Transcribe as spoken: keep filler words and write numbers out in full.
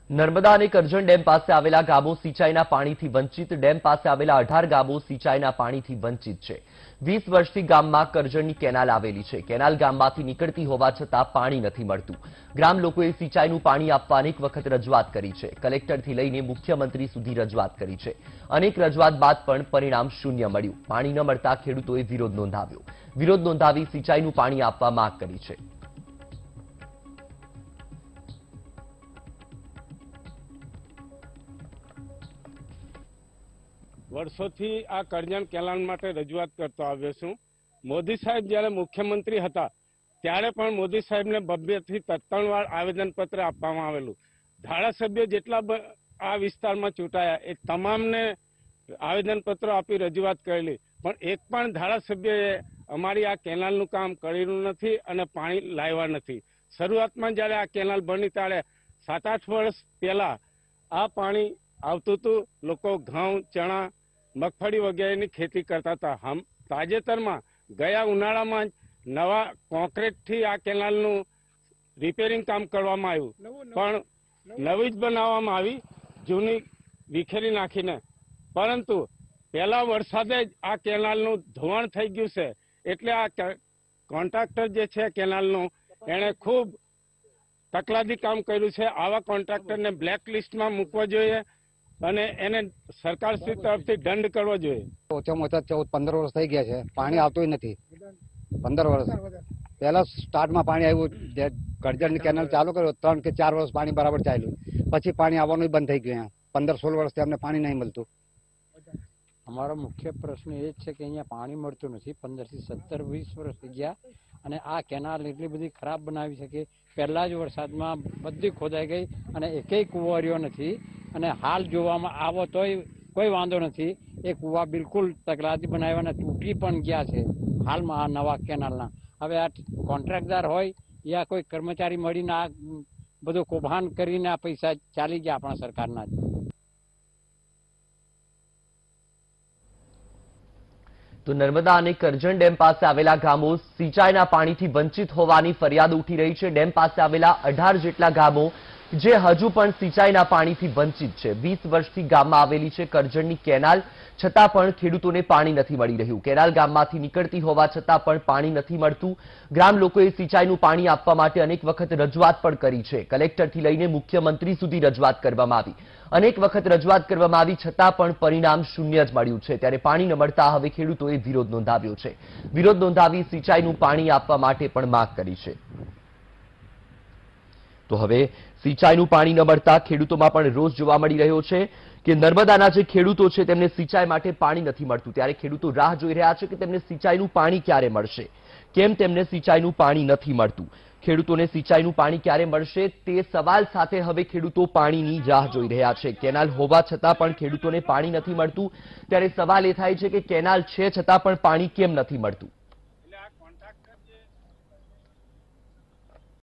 નર્મદા અને કરજણ ડેમ પાસે આવેલા ગામો સિંચાઈના પાણીથી વંચિત ડેમ પાસે આવેલા અઢાર ગામો સિંચાઈના પાણીથી વંચિત છે। વીસ વર્ષથી ગામમાં કરજણની કેનાલ આવેલી છે। કેનાલ ગામમાંથી નીકળતી હોવા છતાં પાણી નથી મળતું। ગ્રામ લોકોએ સિંચાઈનું પાણી આપવા અનેક વખત રજૂઆત કરી છે। કલેક્ટરથી લઈને મુખ્યમંત્રી સુધી રજૂઆત કરી છે। અનેક રજૂઆત બાદ પણ પરિણામ શૂન્ય મળ્યું। પાણી ન મળતા ખેડૂતોએ વિરોધ નોંધાવ્યો। વિરોધ નોંધાવી સિંચાઈનું પાણી આપવા માંગ કરી છે। વર્ષોથી આ કરજણ કેનાલ માટે રજૂઆત કરતો આવ્યો છું। મોદી સાહેબ જ્યારે મુખ્યમંત્રી હતા ત્યારે પણ મોદી સાહેબને બબ્બેથી ત્રણ વાર આવેદનપત્ર આપવામાં આવેલું। ધારાસભ્યો જેટલા આ વિસ્તારમાં ચૂંટાયા એ તમામને આવેદનપત્રો આપી રજૂઆત કરેલી, પણ એક પણ ધારાસભ્યએ અમારી આ કેનાલનું કામ કરેલું નથી અને પાણી લાવ્યા નથી। શરૂઆતમાં જ્યારે આ કેનાલ બની ત્યારે સાત આઠ વર્ષ પહેલા આ પાણી આવતું હતું। લોકો ઘઉં, ચણા, મગફળી વગેરેની ખેતી કરતા હતા। હમ તાજેતરમાં ગયા ઉનાળામાં નવા કોન્ક્રીટથી આ કેનાલનું રિપેરિંગ કામ કરવામાં આવ્યું, પણ નવી જ બનાવવામાં આવી, જૂની વિખેરી નાખીને। પરંતુ પહેલા વરસાદે જ આ કેનાલનું ધોવાણ થઈ ગયું છે, એટલે આ કોન્ટ્રાક્ટર જે છે કેનાલનું એણે ખૂબ તકલાદી કામ કર્યું છે। આવા કોન્ટ્રાક્ટરને બ્લેક લિસ્ટમાં મૂકવો જોઈએ અને એને સરકારશ્રી તરફથી દંડ કરવો જોઈએ। ઓછામાં ઓછા ચૌદ પંદર વર્ષ થઈ ગયા છે, પાણી આવતું નથી। પંદર વર્ષ પહેલા સ્ટાર્ટમાં પાણી આવ્યું, કરજણની કેનાલ ચાલુ કર્યો, ત્રણ કે ચાર વર્ષ પાણી બરાબર ચાલ્યું, પછી પાણી આવવાનું બંધ થઈ ગયું। પંદર સોળ વર્ષથી અમને પાણી નહીં મળતું। અમારો મુખ્ય પ્રશ્ન એ જ છે કે અહીંયા પાણી મળતું નથી। પંદર થી સત્તર વીસ વર્ષ થઈ ગયા અને આ કેનાલ એટલી બધી ખરાબ બનાવી છે કે પહેલા જ વરસાદમાં બધી ખોદાઈ ગઈ અને એકેય કુંવારીઓ નથી। અને હાલ જોવામાં આવો તોય કોઈ વાંધો નથી। એ કુવા બિલકુલ તકલાદી બનાવ્યા અને તૂટી પણ ગયા છે હાલમાં આ નવા કેનાલના। હવે આ કોન્ટ્રાક્ટદાર હોય યા કોઈ કર્મચારી મળીને આ બધું કૌભાંડ કરીને આ પૈસા ચાલી ગયા આપણા સરકારના જ। તો નર્મદા અને કરજણ ડેમ પાસે આવેલા ગામો સિંચાઈના પાણીથી વંચિત હોવાની ફરિયાદ ઉઠી રહી છે। ડેમ પાસે આવેલા અઢાર જેટલા ગામો જે હજુ પણ સિંચાઈના પાણીથી વંચિત છે। વીસ વર્ષથી ગામમાં આવેલી છે કરજણની કેનાલ, છતાં પણ ખેડૂતોને પાણી નથી મળી રહ્યું। કેનાલ ગામમાંથી નીકળતી હોવા છતાં પણ પાણી નથી મળતું। ગ્રામ લોકોએ સિંચાઈનું પાણી આપવા માટે અનેક વખત રજૂઆત પણ કરી છે। કલેક્ટરથી લઈને મુખ્યમંત્રી સુધી રજૂઆત કરવામાં આવી। અનેક વખત રજૂઆત કરવામાં આવી છતાં પણ પરિણામ શૂન્ય જ મળ્યું છે। ત્યારે પાણી ન મળતા હવે ખેડૂતોએ વિરોધ નોંધાવ્યો છે। વિરોધ નોંધાવી સિંચાઈનું પાણી આપવા માટે પણ માંગ કરી છે। તો હવે સિંચાઈનું પાણી ન મળતા ખેડૂતોમાં પણ રોષ જોવા મળી રહ્યો છે કે નર્મદાના જે ખેડૂતો છે તેમને સિંચાઈ માટે પાણી નથી મળતું। ત્યારે ખેડૂતો રાહ જોઈ રહ્યા છે કે તેમને સિંચાઈનું પાણી ક્યારે મળશે, કેમ તેમને સિંચાઈનું પાણી નથી મળતું। ખેડૂતોને સિંચાઈનું પાણી ક્યારે મળશે તે સવાલ સાથે હવે ખેડૂતો પાણીની રાહ જોઈ રહ્યા છે। કેનાલ હોવા છતાં પણ ખેડૂતોને પાણી નથી મળતું, ત્યારે સવાલ એ થાય છે કે કેનાલ છે છતાં પણ પાણી કેમ નથી મળતું।